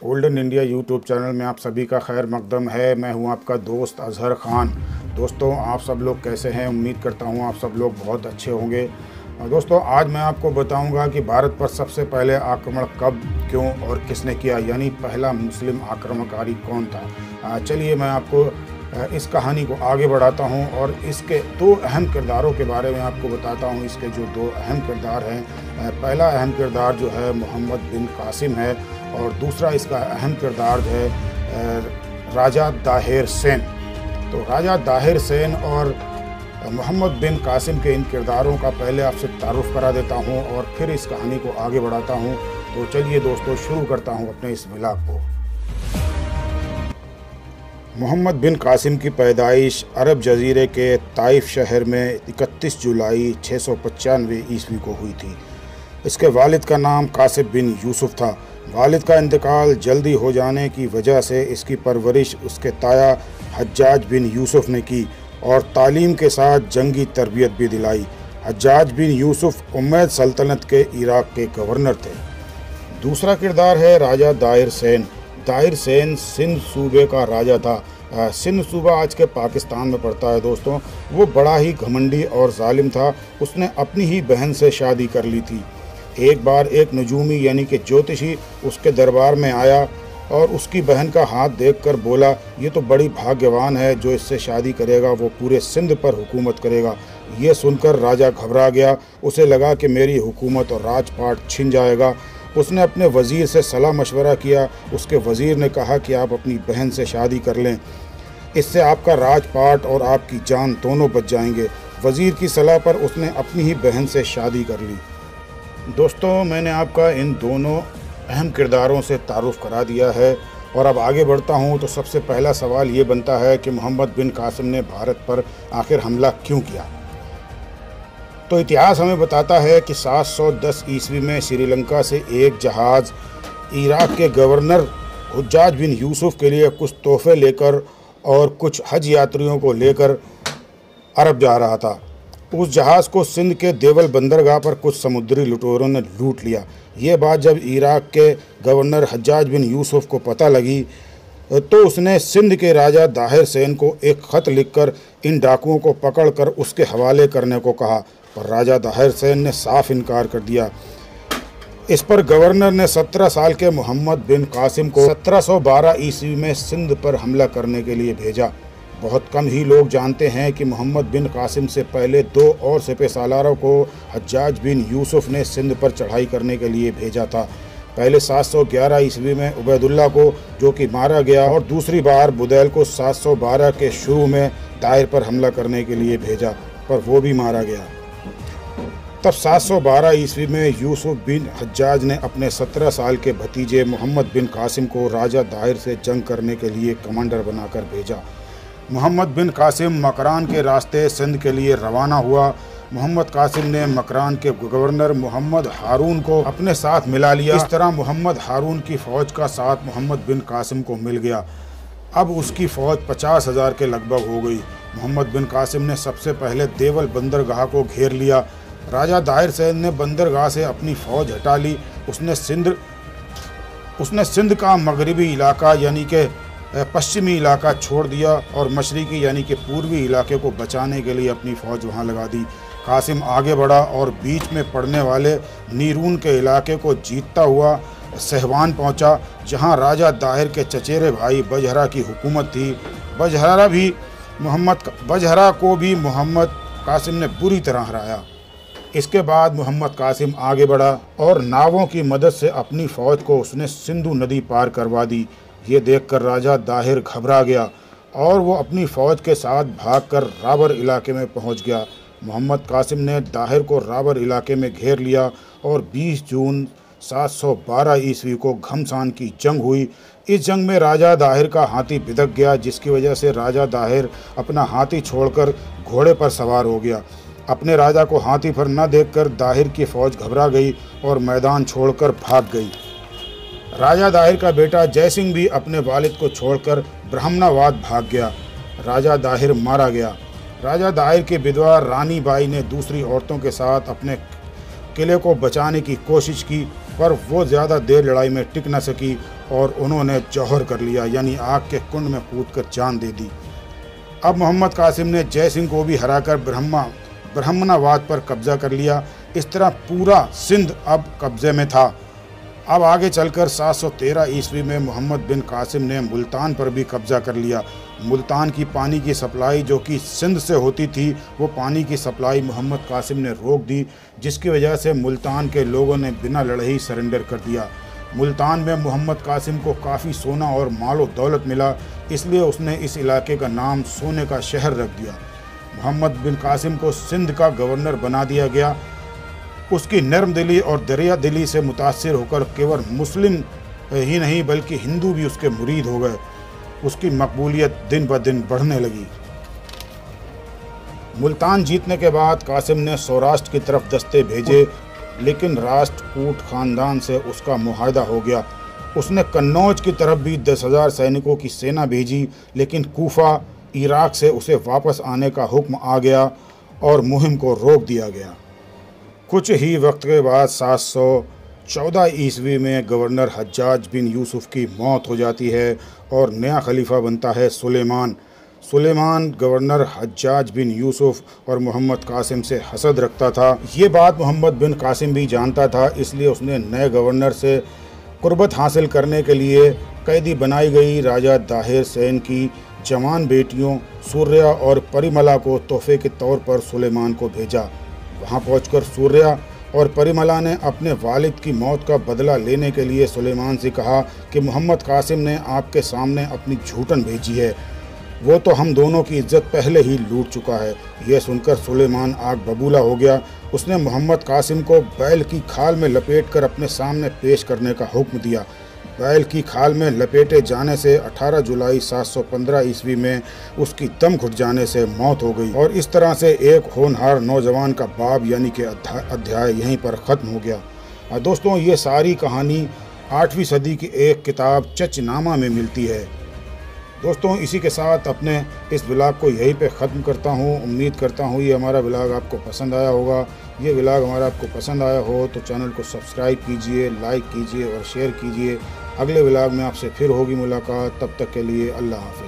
Olden India YouTube channel में आप सभी का खैर मकदम है। मैं हूं आपका दोस्त अजहर ख़ान। दोस्तों, आप सब लोग कैसे हैं? उम्मीद करता हूं आप सब लोग बहुत अच्छे होंगे। दोस्तों, आज मैं आपको बताऊंगा कि भारत पर सबसे पहले आक्रमण कब, क्यों और किसने किया, यानी पहला मुस्लिम आक्रमणकारी कौन था। चलिए मैं आपको इस कहानी को आगे बढ़ाता हूं और इसके दो अहम किरदारों के बारे में आपको बताता हूं। इसके जो दो अहम किरदार हैं, पहला अहम किरदार जो है मोहम्मद बिन कासिम है और दूसरा इसका अहम किरदार है राजा दाहिर सेन। तो राजा दाहिर सेन और मोहम्मद बिन कासिम के इन किरदारों का पहले आपसे तारुफ करा देता हूं और फिर इस कहानी को आगे बढ़ाता हूं। तो चलिए दोस्तों, शुरू करता हूं अपने इस व्लॉग को। मोहम्मद बिन कासिम की पैदाइश अरब जजीरे के ताइफ शहर में 31 जुलाई 695 ईस्वी को हुई थी। इसके वालिद का नाम कासिम बिन यूसुफ था। वालिद का इंतकाल जल्दी हो जाने की वजह से इसकी परवरिश उसके ताया हज्जाज बिन यूसुफ ने की और तालीम के साथ जंगी तरबियत भी दिलाई। हज्जाज बिन यूसुफ उम्मैद सल्तनत के इराक के गवर्नर थे। दूसरा किरदार है राजा दाहिर सेन। दाहिर सेन सिंध सूबे का राजा था। सिंध सूबा आज के पाकिस्तान में पड़ता है। दोस्तों, वो बड़ा ही घमंडी और जालिम था। उसने अपनी ही बहन से शादी कर ली थी। एक बार एक नजूमी यानी कि ज्योतिषी उसके दरबार में आया और उसकी बहन का हाथ देखकर बोला, ये तो बड़ी भाग्यवान है, जो इससे शादी करेगा वो पूरे सिंध पर हुकूमत करेगा। ये सुनकर राजा घबरा गया। उसे लगा कि मेरी हुकूमत और राजपाट छिन जाएगा। उसने अपने वज़ीर से सलाह मशवरा किया। उसके वज़ीर ने कहा कि आप अपनी बहन से शादी कर लें, इससे आपका राजपाट और आपकी जान दोनों बच जाएंगे। वज़ीर की सलाह पर उसने अपनी ही बहन से शादी कर ली। दोस्तों, मैंने आपका इन दोनों अहम किरदारों से तारुफ करा दिया है और अब आगे बढ़ता हूँ। तो सबसे पहला सवाल ये बनता है कि मोहम्मद बिन कासिम ने भारत पर आखिर हमला क्यों किया। तो इतिहास हमें बताता है कि 710 ईस्वी में श्रीलंका से एक जहाज़ इराक के गवर्नर हज्जाज बिन यूसुफ के लिए कुछ तोहफे लेकर और कुछ हज यात्रियों को लेकर अरब जा रहा था। उस जहाज़ को सिंध के देवल बंदरगाह पर कुछ समुद्री लुटेरों ने लूट लिया। ये बात जब इराक के गवर्नर हज्जाज बिन यूसुफ को पता लगी तो उसने सिंध के राजा दाहिर सेन को एक ख़त लिखकर इन डाकुओं को पकड़कर उसके हवाले करने को कहा, पर राजा दाहिर सेन ने साफ इनकार कर दिया। इस पर गवर्नर ने 17 साल के मोहम्मद बिन कासिम को 1712 ईस्वी में सिंध पर हमला करने के लिए भेजा। बहुत कम ही लोग जानते हैं कि मोहम्मद बिन कासिम से पहले दो और सिपह सालारों को हज्जाज बिन यूसुफ ने सिंध पर चढ़ाई करने के लिए भेजा था। पहले 711 ईस्वी में उबैदुल्ला को, जो कि मारा गया, और दूसरी बार बुदैल को 712 के शुरू में दाहिर पर हमला करने के लिए भेजा, पर वो भी मारा गया। तब 712 ईस्वी में यूसुफ बिन हज्जाज ने अपने 17 साल के भतीजे मोहम्मद बिन कासिम को राजा दाहिर से जंग करने के लिए कमांडर बनाकर भेजा। मोहम्मद बिन कासिम मकरान के रास्ते सिंध के लिए रवाना हुआ। मोहम्मद कासिम ने मकरान के गवर्नर मोहम्मद हारून को अपने साथ मिला लिया। इस तरह मोहम्मद हारून की फ़ौज का साथ मोहम्मद बिन कासिम को मिल गया। अब उसकी फ़ौज 50,000 के लगभग हो गई। मोहम्मद बिन कासिम ने सबसे पहले देवल बंदरगाह को घेर लिया। राजा दाहिर सेन ने बंदरगाह से अपनी फ़ौज हटा ली। उसने सिंध का मगरबी इलाका यानी कि पश्चिमी इलाका छोड़ दिया और मशरिकी यानी कि पूर्वी इलाके को बचाने के लिए अपनी फ़ौज वहां लगा दी। कासिम आगे बढ़ा और बीच में पड़ने वाले नीरून के इलाके को जीतता हुआ सहवान पहुंचा, जहां राजा दाहिर के चचेरे भाई बजहरा की हुकूमत थी। बजहरा को भी मोहम्मद कासिम ने बुरी तरह हराया। इसके बाद मोहम्मद कासिम आगे बढ़ा और नावों की मदद से अपनी फ़ौज को उसने सिंधु नदी पार करवा दी। ये देखकर राजा दाहिर घबरा गया और वो अपनी फ़ौज के साथ भागकर राबर इलाके में पहुंच गया। मोहम्मद कासिम ने दाहिर को राबर इलाके में घेर लिया और 20 जून 712 ईस्वी को घमसान की जंग हुई। इस जंग में राजा दाहिर का हाथी बिदक गया, जिसकी वजह से राजा दाहिर अपना हाथी छोड़कर घोड़े पर सवार हो गया। अपने राजा को हाथी पर न देखकर दाहिर की फ़ौज घबरा गई और मैदान छोड़कर भाग गई। राजा दाहिर का बेटा जयसिंह भी अपने वालिद को छोड़कर ब्राह्मणाबाद भाग गया। राजा दाहिर मारा गया। राजा दाहिर की विधवा रानी बाई ने दूसरी औरतों के साथ अपने किले को बचाने की कोशिश की, पर वो ज़्यादा देर लड़ाई में टिक न सकी और उन्होंने जौहर कर लिया, यानी आग के कुंड में कूदकर जान दे दी। अब मोहम्मद कासिम ने जय सिंह को भी हराकर ब्राह्मणवाद पर कब्जा कर लिया। इस तरह पूरा सिंध अब कब्जे में था। अब आगे चलकर 713 ईस्वी में मोहम्मद बिन कासिम ने मुल्तान पर भी कब्जा कर लिया। मुल्तान की पानी की सप्लाई जो कि सिंध से होती थी, वो पानी की सप्लाई मोहम्मद कासिम ने रोक दी, जिसकी वजह से मुल्तान के लोगों ने बिना लड़े ही सरेंडर कर दिया। मुल्तान में मोहम्मद कासिम को काफ़ी सोना और मालो दौलत मिला, इसलिए उसने इस इलाके का नाम सोने का शहर रख दिया। मोहम्मद बिन कासिम को सिंध का गवर्नर बना दिया गया। उसकी नरम दिली और दरिया दिली से मुतासिर होकर केवल मुस्लिम ही नहीं बल्कि हिंदू भी उसके मुरीद हो गए। उसकी मकबूलियत दिन ब दिन बढ़ने लगी। मुल्तान जीतने के बाद कासिम ने सौराष्ट्र की तरफ दस्ते भेजे, लेकिन राष्ट्रकूट खानदान से उसका मुआहदा हो गया। उसने कन्नौज की तरफ भी 10,000 सैनिकों की सेना भेजी, लेकिन कूफा इराक से उसे वापस आने का हुक्म आ गया और मुहिम को रोक दिया गया। कुछ ही वक्त के बाद 714 ईस्वी में गवर्नर हज्जाज बिन यूसुफ की मौत हो जाती है और नया खलीफा बनता है Sulaiman. Sulaiman governor Hajjaj bin Yusuf और मोहम्मद कासिम से हसद रखता था। ये बात मोहम्मद बिन कासिम भी जानता था, इसलिए उसने नए गवर्नर से कुर्बत हासिल करने के लिए कैदी बनाई गई राजा दाहिर सैन की जवान बेटियों सूर्या और परिमला को तोहफे के तौर पर सुलेमान को भेजा। वहां पहुंचकर सूर्या और परिमला ने अपने वालिद की मौत का बदला लेने के लिए सुलेमान से कहा कि मोहम्मद कासिम ने आपके सामने अपनी झूठन भेजी है, वो तो हम दोनों की इज्जत पहले ही लूट चुका है। यह सुनकर सुलेमान आग बबूला हो गया। उसने मोहम्मद कासिम को बैल की खाल में लपेटकर अपने सामने पेश करने का हुक्म दिया। बैल की खाल में लपेटे जाने से 18 जुलाई 715 ईस्वी में उसकी दम घुट जाने से मौत हो गई और इस तरह से एक होनहार नौजवान का बाब यानी कि अध्याय यहीं पर ख़त्म हो गया। दोस्तों, ये सारी कहानी 8वीं सदी की एक किताब चचनामा में मिलती है। दोस्तों, इसी के साथ अपने इस व्लॉग को यहीं पे ख़त्म करता हूँ। उम्मीद करता हूँ ये हमारा व्लॉग आपको पसंद आया होगा। ये व्लॉग हमारा आपको पसंद आया हो तो चैनल को सब्सक्राइब कीजिए, लाइक कीजिए और शेयर कीजिए। अगले व्लॉग में आपसे फिर होगी मुलाकात। तब तक के लिए अल्लाह हाफ़िज़।